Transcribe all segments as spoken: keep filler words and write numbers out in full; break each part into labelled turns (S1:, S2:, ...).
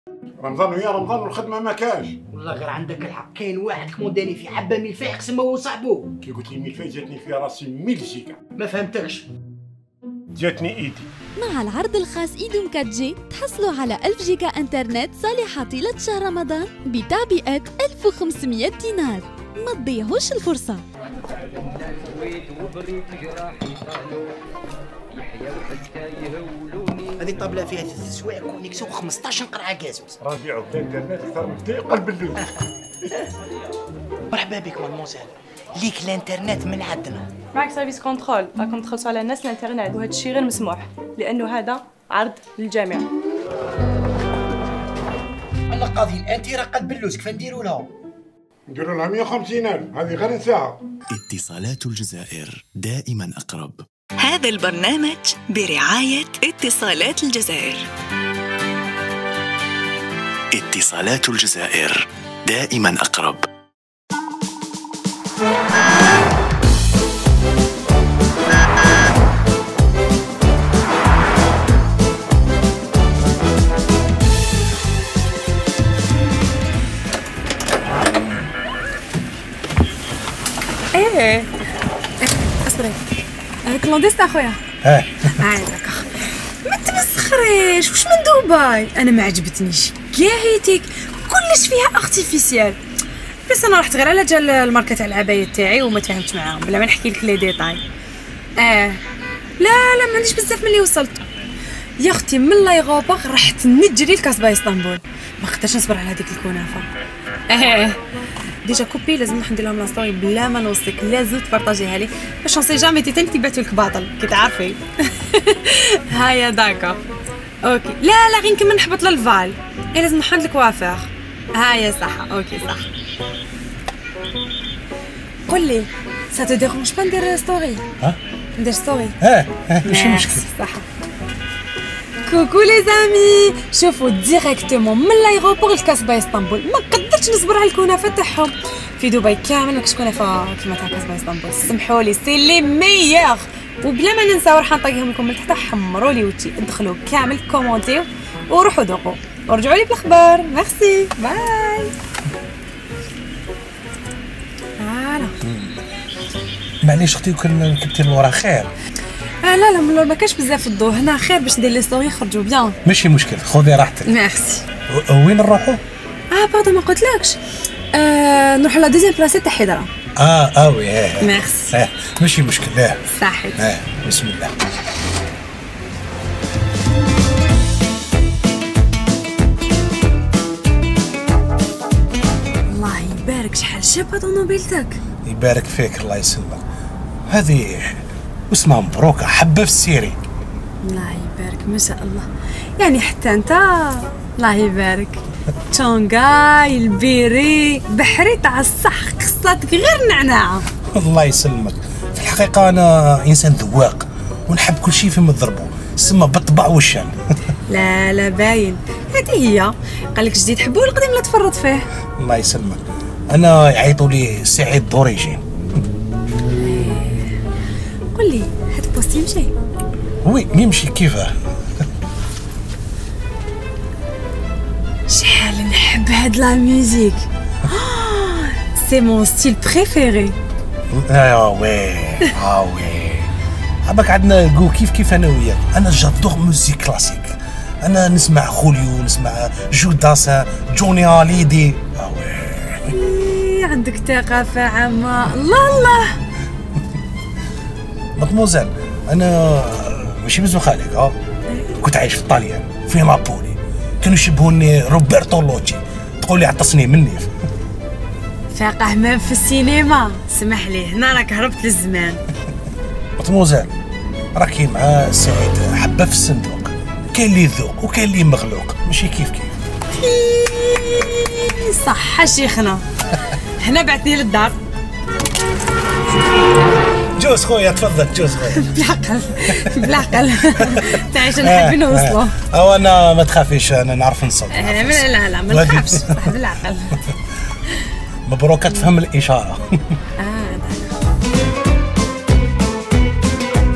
S1: رمضان ويا رمضان والخدمه ما كاش.
S2: والله غير عندك الحق، كاين واحد كموداني في حبه ملفاء قسمه هو صاحبو.
S1: كي قلت لي ملفاء جاتني في راسي ميلجيكا.
S2: ما فهمتكش.
S1: جاتني ايدي.
S3: مع العرض الخاص ايدوم فور جي تحصلوا على ألف جيجا انترنت صالحة طيلة شهر رمضان بتعبئة ألف وخمسمية دينار. ما تضيعوش الفرصة.
S2: هذه الطابله فيها ثلاث سوايع كونيكسيون خمسطاش نقرعه كازوز.
S1: راجعوا في الانترنت اكثر من دقيقه قلب اللوز.
S2: مرحبا بك مادموزيل، ليك الانترنت من عندنا.
S4: معك سيرفيس كنترول، راكم تخلصوا على الناس الانترنت وهذا الشيء غير مسموح لانه هذا عرض للجميع.
S2: الله قاضي الانتيرا قلب اللوز كيف نديروا لها؟
S1: نديروا لها مية وخمسين ألف، هذه غير نساها.
S5: اتصالات الجزائر دائما أقرب.
S6: هذا البرنامج برعاية اتصالات الجزائر.
S5: اتصالات الجزائر دائما أقرب.
S4: ايه اصبري، كلونديست اخويا.
S7: اه
S4: اه داكوغ، ما تمسخريش، واش من دبي؟ انا ما عجبتنيش كاع هيتيك، كلش فيها ارتيفيسيال. بس انا رحت غير على جال الماركه تاع العبايه تاعي وما تفاهمتش معاهم بلا ما نحكي لك لي ديتاي. اه لا لا ما عنديش بزاف ملي وصلت يا اختي، من لايغوبار رحت نجري لكاسبا اسطنبول، ما قدرتش نصبر على هذيك الكنافه. اه ديجا كوبي لازم نروح ندير لهم لا ستوري بلا ما نوصيك، لازم تبارطاجيها لي باش نسي جامي تي تاني تبعتو لك باطل كي تعرفي. هيا داكا اوكي. لا لا غير نكمل نحبط للفال، اي لازم نحط لك وافير. هيا صح اوكي صح. قول لي سا تو ديرونج با ندير ستوري؟
S7: ها
S4: ندير ستوري؟
S7: اه اه ماشي مشكل.
S4: صح. كوكو لي زامي، شوفوا ديريكتومون من لايغوبور لكاسبا اسطنبول، ما قدرتش نصبر على الكنافه تاعهم. في دبي كامل ماكش كنافه كيما تاع كاسبا اسطنبول، سمحوا لي سي لي ميور. وبلا ما ننساو راح نطيهم لكم من تحت، حمروا لي وجهي، ادخلوا كامل كومونتيو وروحوا ذوقوا ورجعوا لي بالاخبار. ميرسي باي. فوالا
S7: معليش اختي كان كنتي لورا خير.
S4: اه لا لا من ما كاش بزاف الضوء هنا، خير باش ندير لي ستوري يخرجوا بيان.
S7: ماشي مشكل، خذي راحتك.
S4: ميرسي.
S7: وين نروحوا؟
S4: اه باردون ما قلتلكش، آه نروح لا دوزيام بلاصه تاع حضره.
S7: اه اه وي اه
S4: ميرسي.
S7: اه ماشي مشكل. اه
S4: صحيت.
S7: اه بسم الله.
S4: الله يبارك، شحال شابه طوموبيلتك.
S7: يبارك فيك الله يسلمك. هذه اسمها مبروكه، حبه في السيري.
S4: الله يبارك ما شاء الله، يعني حتى انت الله يبارك. تشونغاي البيري بحري تاع الصح، قصتك غير نعناعه.
S7: الله يسلمك. في الحقيقه انا انسان ذواق ونحب كل شيء فيما ضربه، سما بالطبع والشان.
S4: لا لا باين، هذه هي. قال لك جديد تحبوه القديم لا تفرط فيه.
S7: الله يسلمك. انا يعيطوا لي سعيد دوريجين.
S4: قل لي هاد البوست يمشي؟
S7: وي يمشي. كيفاه؟
S4: شحال نحب هاد لا ميوزيك، سي مون ستيل بريفيري.
S7: اه وي اه وي عباك عندنا جو كيف كيف انا وياك. انا جادور موزيك كلاسيك، انا نسمع خوليو، نسمع جوداسا، جوني هاليدي. اه وي
S4: عندك ثقافة عامة. الله الله.
S7: مدموزيل انا ماشي بزوخ عليك، ها كنت عايش في طاليان في نابولي، كانوا يشبهوني روبرتو لوتشي، تقول لي عطسني مني.
S4: فاقع ما في السينما، سمح لي هنا راك هربت للزمان.
S7: مدموزيل راكي مع سعيد حبه في الصندوق، كاين اللي ذوق وكاين اللي مغلوق، ماشي كيف كيف.
S4: صح شيخنا. هنا بعثني للدار.
S7: جوز خويا تفضل جوز خويا.
S4: بالعقل بالعقل. تعيش نحب نوصلوا.
S7: او انا ما تخافيش انا نعرف نصب.
S4: لا لا لا ما نخافش، صح بالعقل.
S7: مبروك تفهم الاشاره.
S4: اه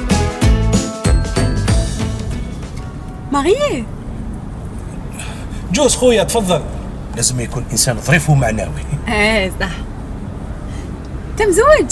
S4: ماريي
S7: جوز خويا تفضل. لازم يكون انسان ظريف ومعنوي.
S4: ايه صح. انت مزوج؟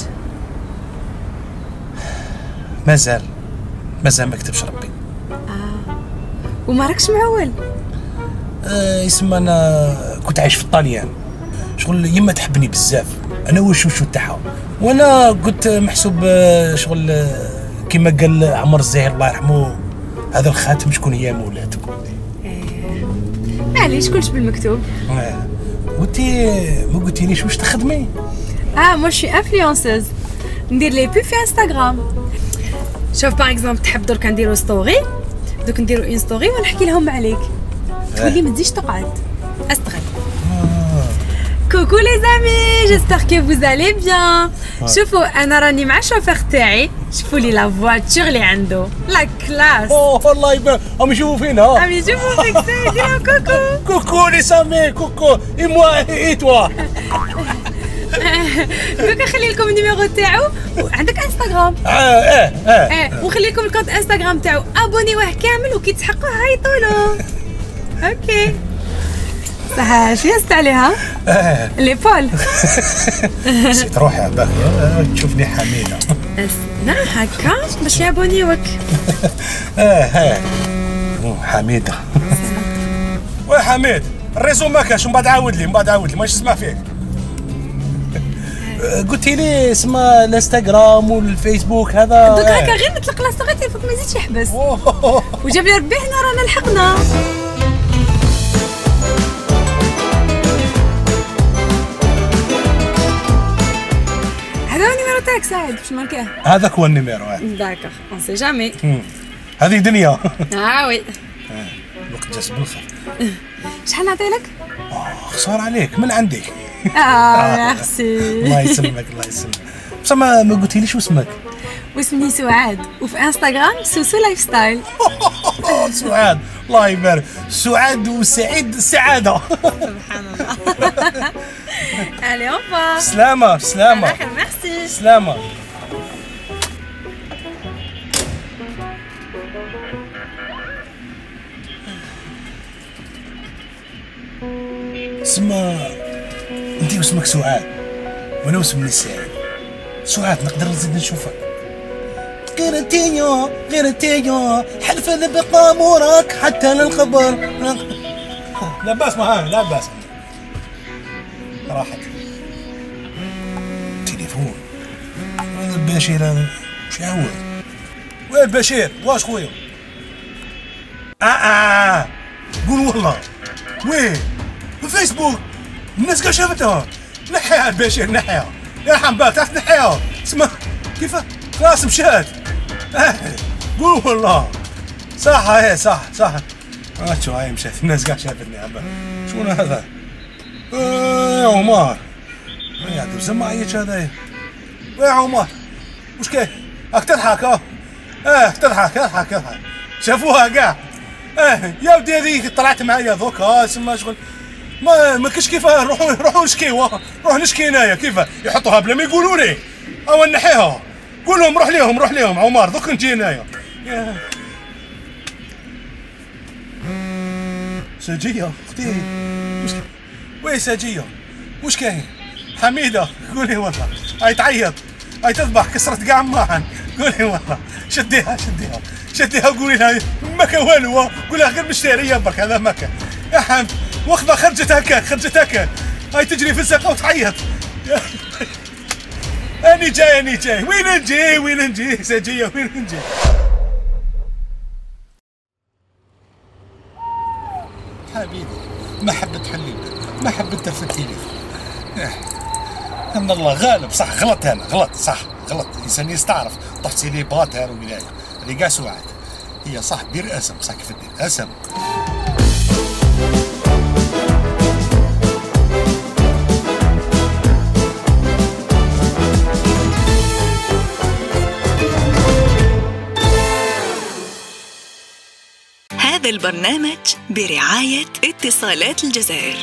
S7: مازال مازال ما كتبش ربي.
S4: اه وما راكش معول؟
S7: آه يسمى انا كنت عايش في الطاليان، شغل يما تحبني بزاف، انا وشوشو تاعها، وانا كنت محسوب شغل كما قال عمر الزاهر الله يرحمه، هذا الخاتم شكون هي مولاتو.
S4: ايه معليش كلش بالمكتوب.
S7: اه وانتي ما قلتيليش واش تخدمي؟
S4: اه مو شي انفلونسوز، ندير لي بوب في انستغرام. شوف باغ اكزومبل تحب درك نديرو ستوري، دوك نديرو اون ستوري ونحكي لهم عليك، تولي ما تزيدش تقعد. استغل. كوكو لي زامي، جيسبر كو فوز الي بيان. شوفوا انا راني مع الشوفير تاعي، شوفوا لي لا فواتور اللي عنده لا كلاس.
S7: اوه والله يبان راهم يشوفوا فينا.
S4: راهم يشوفوا فيك سيدي. كوكو
S7: كوكو لي سامي، كوكو اي موا اي توا.
S4: دوكا خلي لكم النيميرو تاعو، عندك انستغرام؟
S7: اه اه اه
S4: اه ونخلي لكم الكونت انستغرام تاعو، ابونيوه كامل وكي تحقوا هايطوا له. اوكي صح. شنو هزت عليها؟
S7: اه
S4: لي بول.
S7: نسيت روحي باغي تشوفني حميده.
S4: لا هكا باش يابونيوك.
S7: اه اه حميده. وي حميد الريزو ما كاش، من بعد عاود لي من بعد عاود لي ماش نسمع فيك. قلتي لي اسمها الانستغرام والفيسبوك هذا
S4: دوك هكا غير نطلق لا صغير تلفوك ما يزيدش يحبس. وجاب لي ربي هنا رانا لحقنا. هذا هو النيميرو تاعك سعد باش ماركاه؟
S7: هذاك هو النيميرو.
S4: داكوغ اون سي جامي.
S7: هذه دنيا.
S4: اه وي.
S7: الوقت جاز بالخير.
S4: شحال نعطيلك؟
S7: خسارة عليك من عندي.
S4: اه ميرسي.
S7: الله يسلمك الله يسلمك. بصح ما ما قلتيليش واسمك؟
S4: واسمي سعاد، وفي انستغرام سوسو لايف ستايل.
S7: سعاد الله يبارك، سعاد وسعيد السعادة.
S4: سبحان الله. الي اوفا.
S7: سلامة سلامة.
S4: ميرسي.
S7: سلامة. اسمع انتي واسمك سعاد وانا واسمي سعيد. سعاد نقدر نزيد نشوفك. غير انتيا غير انتيا حلف نبقى موراك حتى للقبر. لا باس ما لا باس. راحت تليفون بشير هذا واش يعاود؟ وين بشير؟ واش خويا؟ اه اه قول والله وين؟ في الفيسبوك الناس كاع شافتها. نحيها بشير نحيها يا حنبال تعرف نحيها. اسمع كيف خلاص مشات. اه قول والله صح. هي صح صح. اه شو هاي مشات الناس كاع شافتني عبا. شنو هذا؟ اه يا عمر يا دوز معيط هذايا. يا عمر واش كاين؟ راك تضحك اه اه تضحك اضحك اضحك. شافوها كاع. اه يا ودي هذيك طلعت معايا دوكا تسمى شغل ما ما كاش كيفاه. نروحوا نروحوا نشكيوا نروح نشكي هنايا كيفاه يحطوها بلا ما يقولوا لي او نحيها. قول لهم روح ليهم روح ليهم عمر دوك نجي هنايا. ساجية اختي واش وين ساجية؟ واش كاين؟ حميدة قولي والله هاي تعيط هاي تذبح كسرت كاع معن. قولي والله شديها شديها شديها قولي لها ما كان والو. قولها غير مشترية برك هذا ما كان يا حمد. واخذة خرجت هكاك خرجت هكاك هاي تجري في الساقة وتعيط. اني جاي اني جاي وين نجي وين نجي ساجية وين نجي. حبيبي ما حبت حليب ما حبت تفتي لي. ان الله غالب. صح غلط انا غلط صح غلط. الانسان يستعرف طحتي لي باتر ولاية اللي كاع سعاد. هي صح دير اسم صح كيف دير اسم.
S6: هذا البرنامج برعاية اتصالات الجزائر.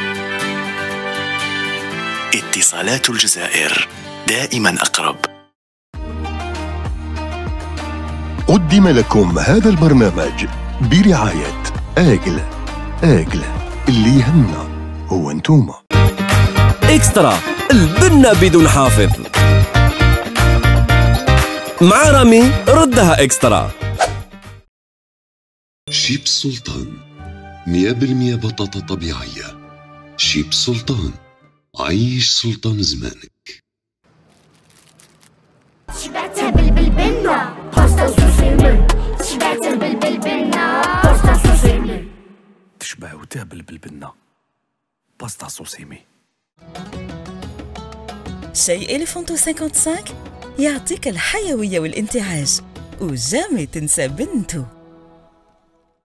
S5: اتصالات الجزائر دائما أقرب.
S8: قدم لكم هذا البرنامج برعاية آجل آجل
S5: اللي يهمنا هو انتوما.
S8: إكسترا، البنة بدون حافظ. مع رامي ردها إكسترا.
S9: شيب سلطان، مية بالمية بطاطا طبيعية. شيب سلطان، عيش سلطان زمانك.
S10: شبعت بالبلبنة باستا وسوسيمي. شبعت بالبلبنة باستا وسوسيمي.
S5: تشبع وتهبل بالبنة باستا سوسيمي.
S11: شاي إليفونتو خمسة وخمسين يعطيك الحيوية والانتعاش وجامي تنسى بنته.